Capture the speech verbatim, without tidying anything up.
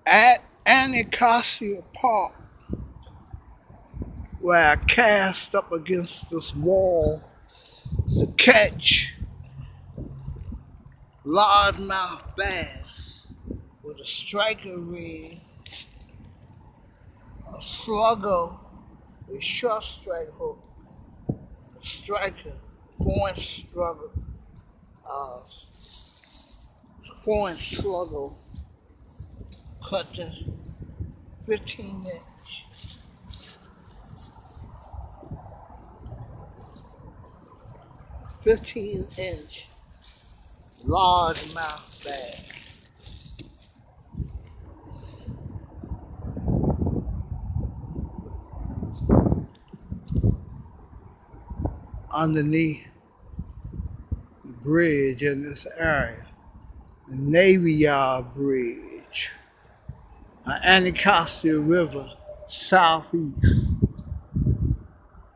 At Anacostia Park, where I cast up against this wall to catch largemouth bass with a striker rig, a slugger with short strike hook, and a striker, four inch slugger, uh, four inch slugger cut to fifteen inch, fifteen inch largemouth bass. Underneath the bridge in this area, the Navy Yard Bridge, on Anacostia River, southeast.